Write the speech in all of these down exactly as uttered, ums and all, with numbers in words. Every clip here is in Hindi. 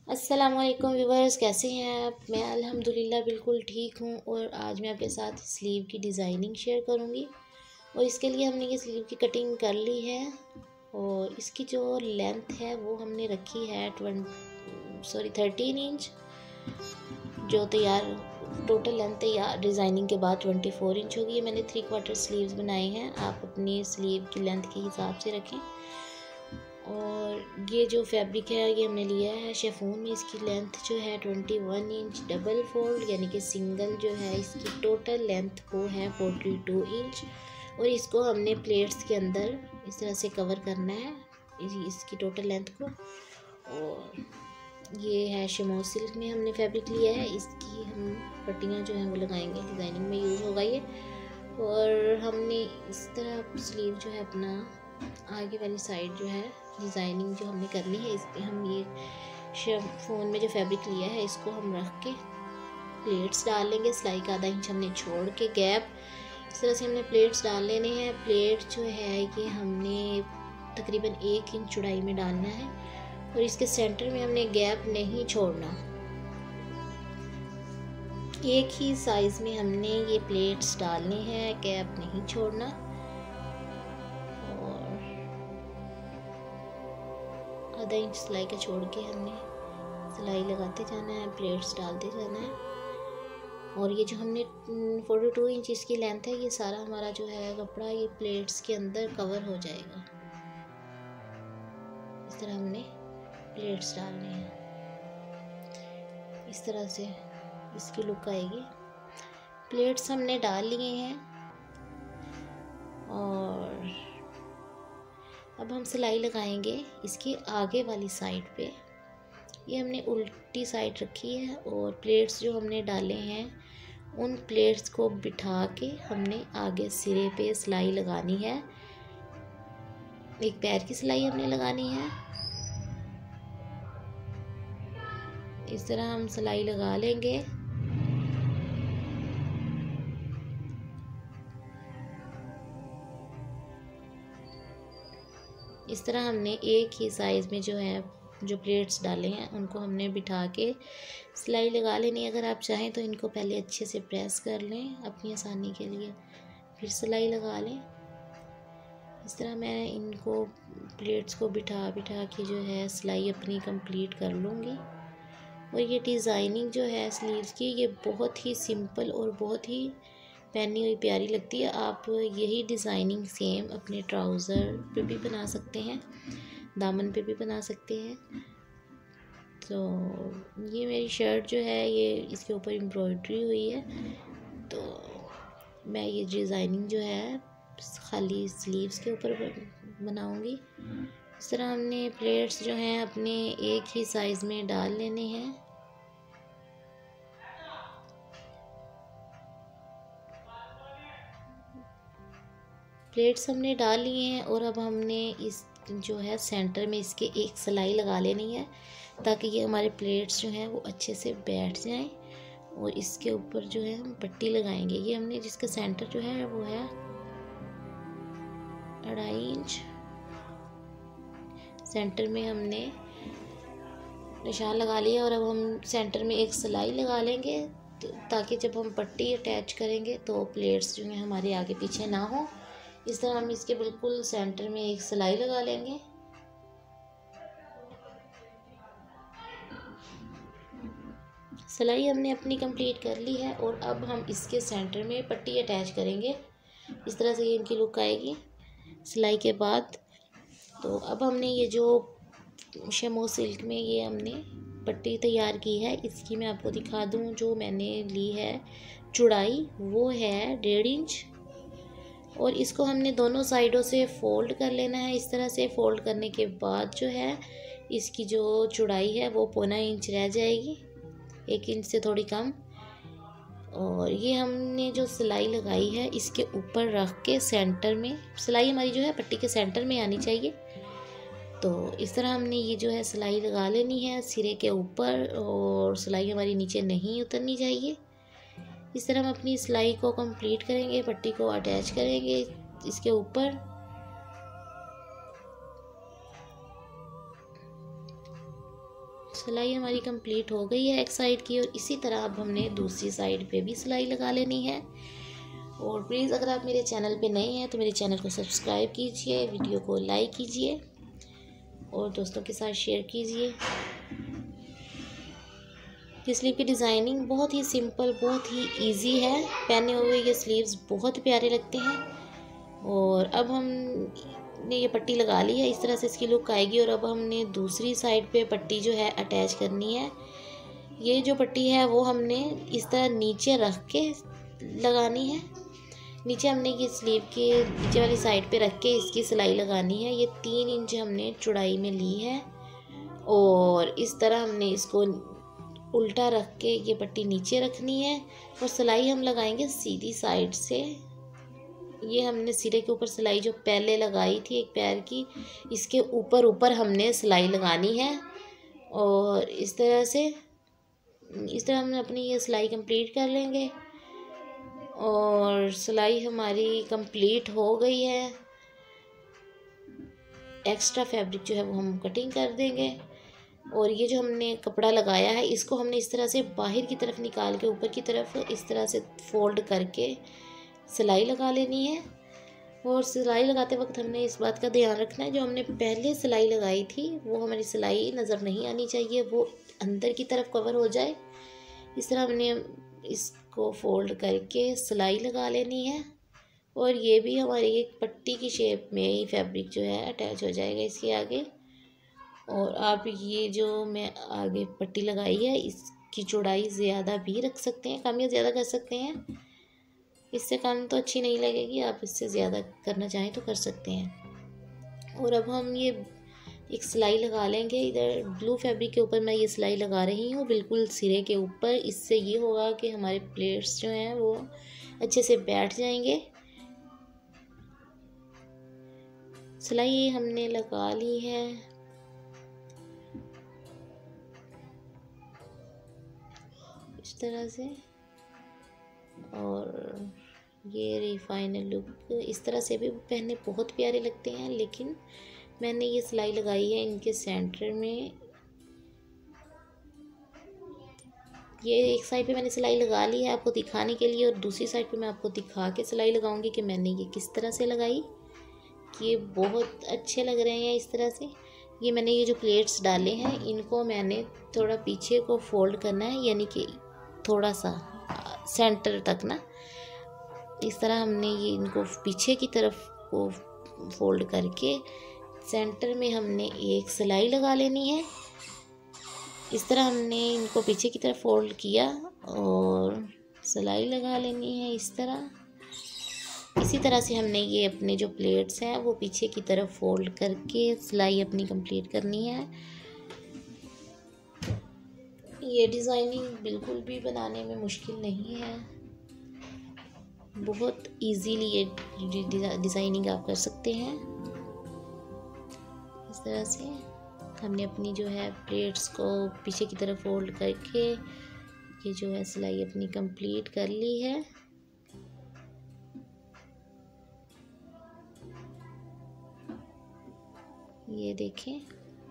अस्सलामुअलैकुम व्यूवर्स, कैसे हैं आप। मैं अल्हम्दुलिल्लाह बिल्कुल ठीक हूँ। और आज मैं आपके साथ स्लीव की डिज़ाइनिंग शेयर करूँगी। और इसके लिए हमने ये स्लीव की कटिंग कर ली है। और इसकी जो लेंथ है वो हमने रखी है ट्वेंट सॉरी थर्टीन इंच। जो तैयार टोटल लेंथ तैयार डिज़ाइनिंग के बाद ट्वेंटी फोर इंच होगी। मैंने थ्री क्वार्टर स्लीव्स बनाए हैं। आप अपनी स्लीव की लेंथ के हिसाब से रखें। और ये जो फैब्रिक है ये हमने लिया है शिफॉन में। इसकी लेंथ जो है twenty one inch. Double fold यानी कि सिंगल जो है इसकी टोटल लेंथ वो है फोर्टी टू इंच। और इसको हमने प्लेट्स के अंदर इस तरह से कवर करना है इसकी टोटल लेंथ को। और ये है शिमो सिल्क में हमने फैब्रिक लिया है। इसकी हम पट्टियाँ जो हैं वो लगाएंगे, डिज़ाइनिंग में यूज़ होगा ये। और हमने इस तरह स्लीव जो है अपना आगे वाली साइड जो है डिज़ाइनिंग जो हमने करनी है इस पर हम ये शिफॉन में जो फैब्रिक लिया है इसको हम रख के प्लेट्स डाल लेंगे। सिलाई का आधा इंच हमने छोड़ के गैप इस तरह से हमने प्लेट्स डाल लेने हैं। प्लेट जो है ये हमने तकरीबन एक इंच चौड़ाई में डालना है। और इसके सेंटर में हमने गैप नहीं छोड़ना। एक ही साइज़ में हमने ये प्लेट्स डालने हैं, गैप नहीं छोड़ना। और आधा इंच सिलाई का छोड़ के हमने सिलाई लगाते जाना है, प्लेट्स डालते जाना है। और ये जो हमने फोर्टी टू इंच इसकी लेंथ है, ये सारा हमारा जो है कपड़ा ये प्लेट्स के अंदर कवर हो जाएगा। इस तरह हमने प्लेट्स डालने हैं। इस तरह से इसकी लुक आएगी। प्लेट्स हमने डाल लिए हैं। और अब हम सिलाई लगाएंगे इसकी आगे वाली साइड पे। ये हमने उल्टी साइड रखी है। और प्लेट्स जो हमने डाले हैं उन प्लेट्स को बिठा के हमने आगे सिरे पे सिलाई लगानी है। एक पैर की सिलाई हमने लगानी है। इस तरह हम सिलाई लगा लेंगे। इस तरह हमने एक ही साइज़ में जो है जो प्लेट्स डाले हैं उनको हमने बिठा के सिलाई लगा लेनी है। अगर आप चाहें तो इनको पहले अच्छे से प्रेस कर लें अपनी आसानी के लिए, फिर सिलाई लगा लें। इस तरह मैं इनको प्लेट्स को बिठा बिठा के जो है सिलाई अपनी कंप्लीट कर लूँगी। और ये डिज़ाइनिंग जो है स्लीव्स की ये बहुत ही सिंपल और बहुत ही पहनी हुई प्यारी लगती है। आप यही डिज़ाइनिंग सेम अपने ट्राउज़र पे भी बना सकते हैं, दामन पे भी बना सकते हैं। तो ये मेरी शर्ट जो है ये इसके ऊपर एम्ब्रॉयडरी हुई है। तो मैं ये डिज़ाइनिंग जो है खाली स्लीव्स के ऊपर बनाऊंगी। इस तरह हमने प्लेट्स जो हैं अपने एक ही साइज़ में डाल लेने हैं। प्लेट्स हमने डाल लिए हैं। और अब हमने इस जो है सेंटर में इसके एक सिलाई लगा लेनी है ताकि ये हमारे प्लेट्स जो हैं वो अच्छे से बैठ जाएं। और इसके ऊपर जो है हम पट्टी लगाएंगे। ये हमने जिसका सेंटर जो है वो है अढ़ाई इंच। सेंटर में हमने निशान लगा लिया। और अब हम सेंटर में एक सिलाई लगा लेंगे ताकि जब हम पट्टी अटैच करेंगे तो प्लेट्स जो हैं हमारे आगे पीछे ना हो। इस तरह हम इसके बिल्कुल सेंटर में एक सिलाई लगा लेंगे। सिलाई हमने अपनी कंप्लीट कर ली है। और अब हम इसके सेंटर में पट्टी अटैच करेंगे। इस तरह से ये इनकी लुक आएगी सिलाई के बाद। तो अब हमने ये जो शिमो सिल्क में ये हमने पट्टी तैयार की है, इसकी मैं आपको दिखा दूँ। जो मैंने ली है चौड़ाई वो है डेढ़ इंच। और इसको हमने दोनों साइडों से फ़ोल्ड कर लेना है। इस तरह से फ़ोल्ड करने के बाद जो है इसकी जो चौड़ाई है वो पौना इंच रह जाएगी, एक इंच से थोड़ी कम। और ये हमने जो सिलाई लगाई है इसके ऊपर रख के सेंटर में सिलाई हमारी जो है पट्टी के सेंटर में आनी चाहिए। तो इस तरह हमने ये जो है सिलाई लगा लेनी है सिरे के ऊपर। और सिलाई हमारी नीचे नहीं उतरनी चाहिए। इस तरह हम अपनी सिलाई को कंप्लीट करेंगे, पट्टी को अटैच करेंगे इसके ऊपर। सिलाई हमारी कंप्लीट हो गई है एक साइड की, और इसी तरह अब हमने दूसरी साइड पे भी सिलाई लगा लेनी है। और प्लीज़ अगर आप मेरे चैनल पे नए हैं तो मेरे चैनल को सब्सक्राइब कीजिए, वीडियो को लाइक कीजिए और दोस्तों के साथ शेयर कीजिए। ये स्लीव की डिज़ाइनिंग बहुत ही सिंपल, बहुत ही इजी है। पहने हुए ये स्लीव्स बहुत प्यारे लगते हैं। और अब हमने ये पट्टी लगा ली है, इस तरह से इसकी लुक आएगी। और अब हमने दूसरी साइड पे पट्टी जो है अटैच करनी है। ये जो पट्टी है वो हमने इस तरह नीचे रख के लगानी है। नीचे हमने ये स्लीव के नीचे वाली साइड पे रख के इसकी सिलाई लगानी है। ये तीन इंच हमने चौड़ाई में ली है और इस तरह हमने इसको उल्टा रख के ये पट्टी नीचे रखनी है और सिलाई हम लगाएंगे सीधी साइड से। ये हमने सिरे के ऊपर सिलाई जो पहले लगाई थी एक पैर की, इसके ऊपर ऊपर हमने सिलाई लगानी है। और इस तरह से इस तरह हम अपनी ये सिलाई कंप्लीट कर लेंगे। और सिलाई हमारी कंप्लीट हो गई है। एक्स्ट्रा फैब्रिक जो है वो हम कटिंग कर देंगे। और ये जो हमने कपड़ा लगाया है इसको हमने इस तरह से बाहर की तरफ निकाल के ऊपर की तरफ इस तरह से फोल्ड करके सिलाई लगा लेनी है। और सिलाई लगाते वक्त हमने इस बात का ध्यान रखना है, जो हमने पहले सिलाई लगाई थी वो हमारी सिलाई नज़र नहीं आनी चाहिए, वो अंदर की तरफ कवर हो जाए। इस तरह हमने इसको फोल्ड करके सिलाई लगा लेनी है। और ये भी हमारी एक पट्टी की शेप में ही फैब्रिक जो है अटैच हो जाएगा इसके आगे। और आप ये जो मैं आगे पट्टी लगाई है इसकी चौड़ाई ज़्यादा भी रख सकते हैं, कम या ज़्यादा कर सकते हैं। इससे कम तो अच्छी नहीं लगेगी, आप इससे ज़्यादा करना चाहें तो कर सकते हैं। और अब हम ये एक सिलाई लगा लेंगे। इधर ब्लू फैब्रिक के ऊपर मैं ये सिलाई लगा रही हूँ बिल्कुल सिरे के ऊपर। इससे ये होगा कि हमारे प्लेट्स जो हैं वो अच्छे से बैठ जाएंगे। सिलाई हमने लगा ली है। इस तरह से। और ये रही फाइनल लुक। इस तरह से भी पहनने बहुत प्यारे लगते हैं। लेकिन मैंने ये सिलाई लगाई है इनके सेंटर में। ये एक साइड पे मैंने सिलाई लगा ली है आपको दिखाने के लिए, और दूसरी साइड पे मैं आपको दिखा के सिलाई लगाऊंगी कि मैंने ये किस तरह से लगाई। कि ये बहुत अच्छे लग रहे हैं इस तरह से। ये मैंने ये जो प्लेट्स डाले हैं इनको मैंने थोड़ा पीछे को फोल्ड करना है, यानी कि थोड़ा सा सेंटर तक ना। इस तरह हमने ये इनको पीछे की तरफ को फोल्ड करके सेंटर में हमने एक सिलाई लगा लेनी है। इस तरह हमने इनको पीछे की तरफ फोल्ड किया और सिलाई लगा लेनी है इस तरह। इसी तरह से हमने ये अपने जो प्लेट्स हैं वो पीछे की तरफ फोल्ड करके सिलाई अपनी कंप्लीट करनी है। ये डिज़ाइनिंग बिल्कुल भी बनाने में मुश्किल नहीं है, बहुत इजीली ये डिज़ाइनिंग आप कर सकते हैं। इस तरह से हमने अपनी जो है प्लेट्स को पीछे की तरफ फोल्ड करके ये जो है सिलाई अपनी कंप्लीट कर ली है। ये देखें।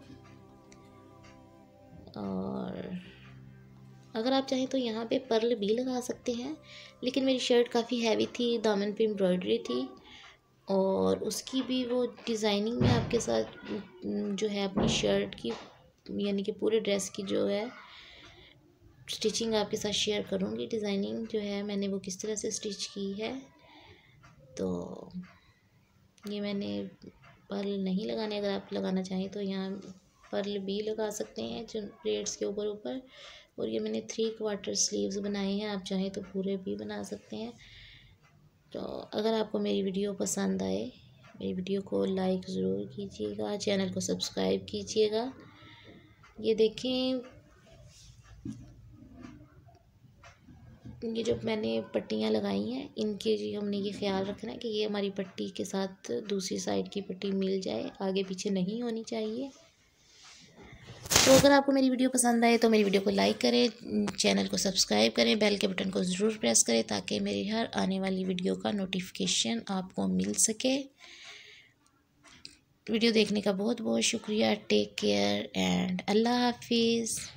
और अगर आप चाहें तो यहाँ पे पर्ल भी लगा सकते हैं, लेकिन मेरी शर्ट काफ़ी हैवी थी, दामन पे एम्ब्रॉयडरी थी और उसकी भी वो डिज़ाइनिंग में आपके साथ जो है अपनी शर्ट की यानी कि पूरे ड्रेस की जो है स्टिचिंग आपके साथ शेयर करूँगी। डिज़ाइनिंग जो है मैंने वो किस तरह से स्टिच की है। तो ये मैंने पर्ल नहीं लगाने, अगर आप लगाना चाहें तो यहाँ पर्ल भी लगा सकते हैं जो प्लेट्स के ऊपर ऊपर। और ये मैंने थ्री क्वार्टर स्लीव्स बनाए हैं, आप चाहें तो पूरे भी बना सकते हैं। तो अगर आपको मेरी वीडियो पसंद आए मेरी वीडियो को लाइक ज़रूर कीजिएगा, चैनल को सब्सक्राइब कीजिएगा। ये देखें, ये जो मैंने पट्टियाँ लगाई हैं इनके जी हमने ये ख्याल रखना है कि ये हमारी पट्टी के साथ दूसरी साइड की पट्टी मिल जाए, आगे पीछे नहीं होनी चाहिए। तो अगर आपको मेरी वीडियो पसंद आए तो मेरी वीडियो को लाइक करें, चैनल को सब्सक्राइब करें, बेल के बटन को ज़रूर प्रेस करें ताकि मेरी हर आने वाली वीडियो का नोटिफिकेशन आपको मिल सके। वीडियो देखने का बहुत बहुत शुक्रिया। टेक केयर एंड अल्लाह हाफिज़।